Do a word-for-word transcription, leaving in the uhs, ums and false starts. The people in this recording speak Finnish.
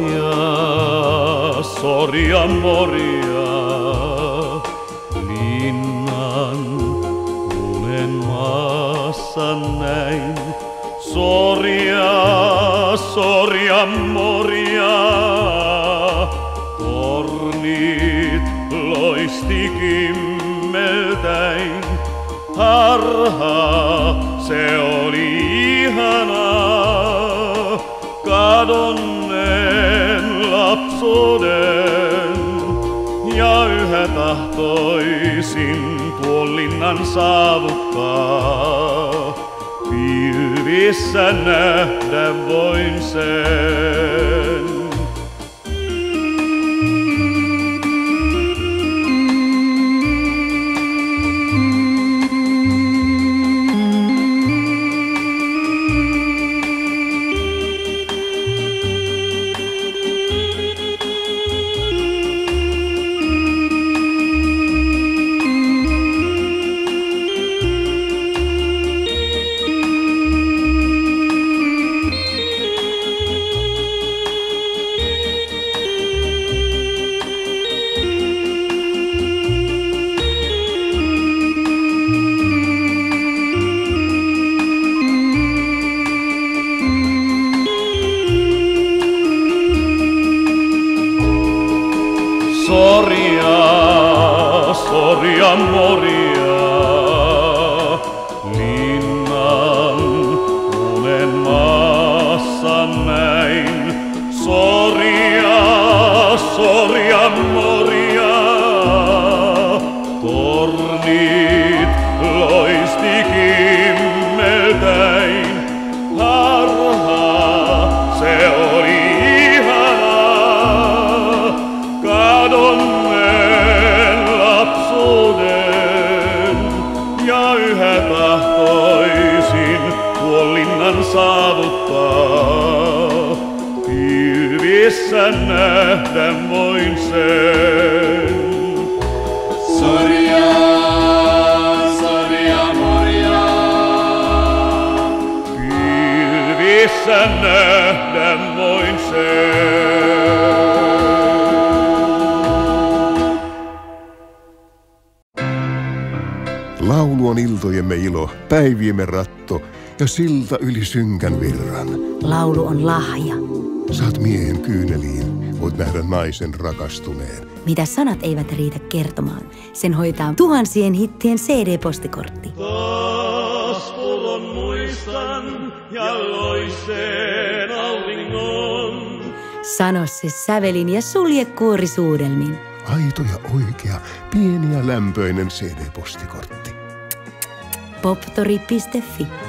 Soria, soria moria, linnan unen maassa näin. Soria, soria moria, tornit loisti kimmeltäin. Harha, se oli ihanaa, kadonneen lapsuuden. Ja yhä tahtoisin tuon linnan saavuttaa, pilvissä nähdä voin sen. Soria, soria moria, linnan unen maassa näin. Soria, soria moria, tornit loisti kimmeltäin. Harha, se oli ihanaa, kadonneen lapsuuden. Ja yhä tahtoisin tuon linnan saavuttaa, pilvissä nähdä voin sen. Soria, soria moria, pilvissä nähdä voin sen. Laulu on iltojemme ilo, päiviemme ratto ja silta yli synkän virran. Laulu on lahja. Saat miehen kyyneliin, voit nähdä naisen rakastuneen. Mitä sanat eivät riitä kertomaan, sen hoitaa tuhansien hittien C D-postikortti. Taas pulon muistan ja loiseen auringon. Sano se sävelin ja sulje kuorisuudelmin. Aito ja oikea, pieni ja lämpöinen C D-postikortti. poptori piste fi